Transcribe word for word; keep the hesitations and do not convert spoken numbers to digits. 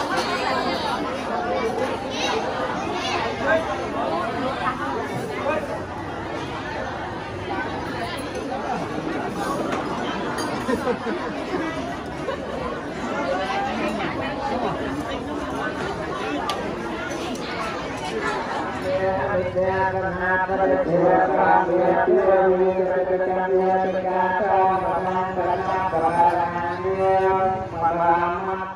Hãy subscribe cho kênh Ghiền Mì Gõ để không bỏ lỡ những video hấp dẫn.